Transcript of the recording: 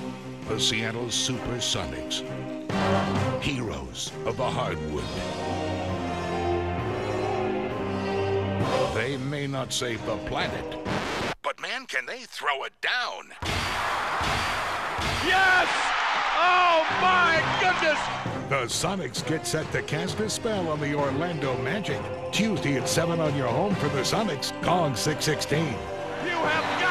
The Seattle Supersonics, heroes of the hardwood. They may not save the planet, but man, can they throw it down. Yes! Oh my goodness! The Sonics get set to cast a spell on the Orlando Magic. Tuesday at 7 on your home for the Sonics, Kong 616. You have got